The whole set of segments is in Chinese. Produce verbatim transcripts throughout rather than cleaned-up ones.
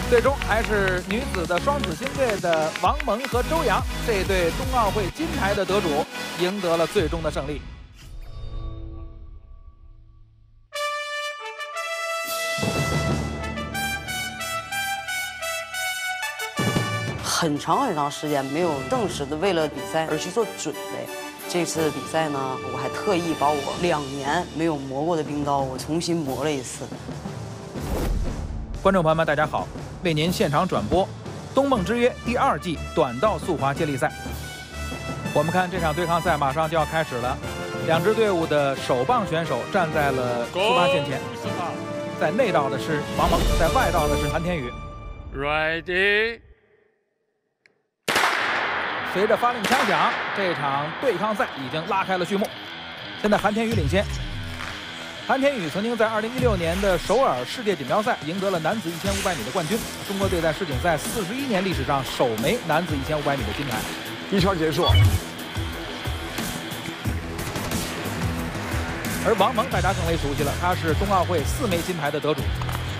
最终还是女子的双子星队的王蒙和周洋这对冬奥会金牌的得主赢得了最终的胜利。 很长很长时间没有正式的为了比赛而去做准备。这次比赛呢，我还特意把我两年没有磨过的冰刀，我重新磨了一次。 观众朋友们，大家好，为您现场转播《冬梦之约》第二季短道速滑接力赛。我们看这场对抗赛马上就要开始了，两支队伍的首棒选手站在了出发线前，在内道的是王蒙，在外道的是韩天宇。 Ready。 随着发令枪响，这场对抗赛已经拉开了序幕。现在韩天宇领先。韩天宇曾经在二零一六年的首尔世界锦标赛赢得了男子一千五百米的冠军，中国队在世锦赛四十一年历史上首枚男子一千五百米的金牌。 一圈结束。 而王蒙大家更为熟悉了，他是冬奥会四枚金牌的得主。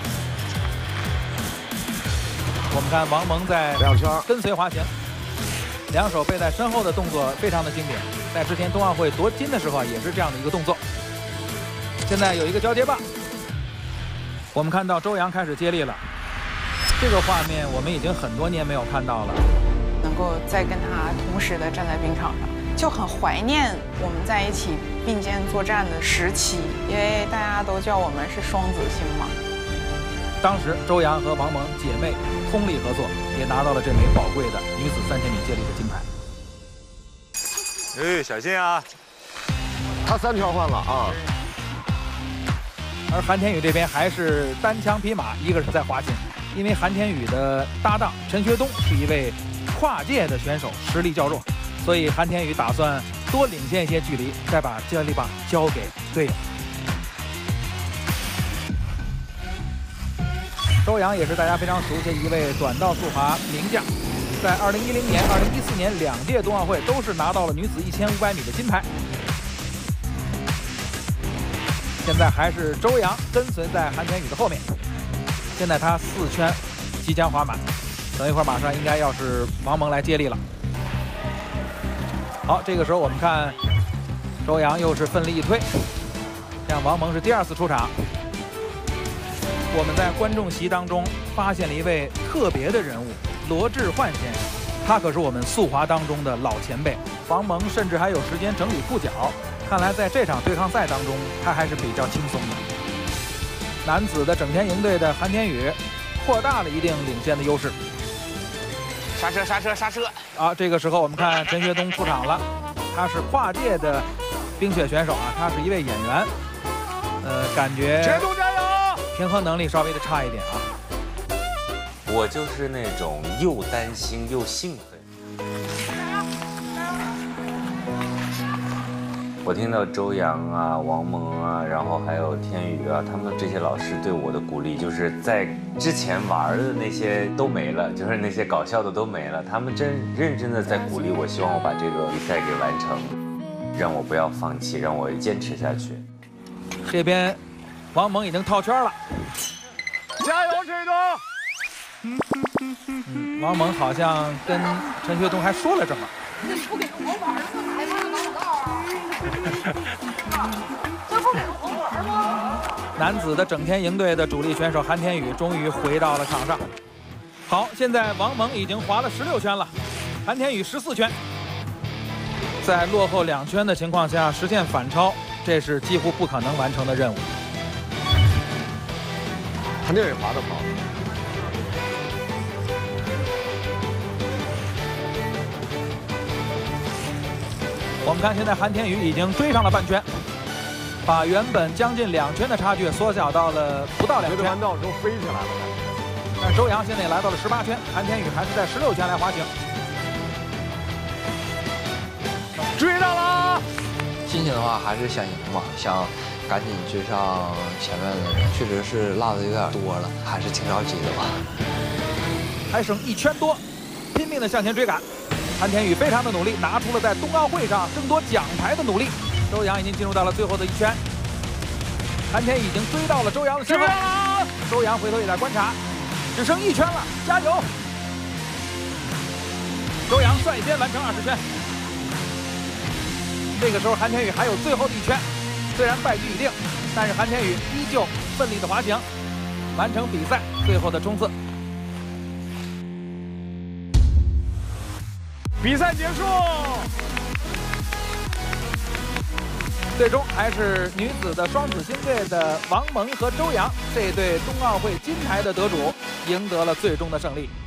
我们看王蒙在两圈跟随滑行，两手背在身后的动作非常的经典，在之前冬奥会夺金的时候啊，也是这样的一个动作。现在有一个交接棒，我们看到周洋开始接力了。这个画面我们已经很多年没有看到了。 能够再跟他同时的站在冰场上，就很怀念我们在一起并肩作战的时期，因为大家都叫我们是双子星嘛。 当时周洋和王蒙姐妹通力合作，也拿到了这枚宝贵的女子三千米接力的金牌。 哎，小心啊！ 他三圈换了啊。 而韩天宇这边还是单枪匹马，一个人在滑行，因为韩天宇的搭档陈学冬是一位跨界的选手，实力较弱，所以韩天宇打算多领先一些距离，再把接力棒交给队友。周洋也是大家非常熟悉的一位短道速滑名将，在二零一零年、二零一四年两届冬奥会都是拿到了女子一千五百米的金牌。现在还是周洋跟随在韩天宇的后面，现在他四圈即将滑满，等一会儿马上应该要是王蒙来接力了。好，这个时候我们看周洋又是奋力一推，像王蒙是第二次出场。我们在观众席当中发现了一位特别的人物，罗志焕先生，他可是我们速滑当中的老前辈。王蒙甚至还有时间整理裤脚，看来在这场对抗赛当中他还是比较轻松的。男子的整天营队的韩天宇扩大了一定领先的优势。 刹车刹车刹车！ 啊，这个时候我们看陈学冬出场了，他是跨界的冰雪选手啊，他是一位演员，呃，感觉学冬加油！ 平衡能力稍微的差一点啊。 我就是那种又担心又兴奋。我听到周洋啊、王蒙啊，然后还有天宇啊，他们这些老师对我的鼓励，就是在之前玩的那些都没了，就是那些搞笑的都没了，他们真认真的在鼓励我，希望我把这个比赛给完成，让我不要放弃，让我坚持下去。 这边王蒙已经套圈了， 加油，陈东！ 嗯，王蒙好像跟陈学冬还说了这么。 你不给我玩儿，干嘛呀？拿不到啊！这不给我玩吗？ 男子的整天营队的主力选手韩天宇终于回到了场上。好，现在王蒙已经滑了十六圈了，韩天宇十四圈，在落后两圈的情况下实现反超，这是几乎不可能完成的任务。 韩天宇滑得好。 我们看，现在韩天宇已经追上了半圈，把原本将近两圈的差距缩小到了不到两圈。 弯道都飞起来了。 但周洋现在也来到了十八圈，韩天宇还是在十六圈来滑行。 追到了！ 心情的话还是想赢嘛，想赶紧追上前面的人，确实是落的有点多了，还是挺着急的吧。 还剩一圈多，拼命的向前追赶。韩天宇非常的努力，拿出了在冬奥会上争夺奖牌的努力。周洋已经进入到了最后的一圈，韩天宇已经追到了周洋的身后。周洋回头也在观察， 只剩一圈了，加油！周洋率先完成二十圈。这个时候韩天宇还有最后的一圈，虽然败局已定，但是韩天宇依旧奋力的滑行，完成比赛最后的冲刺。 比赛结束。 最终还是女子的双子星队的王蒙和周洋这对冬奥会金牌的得主赢得了最终的胜利。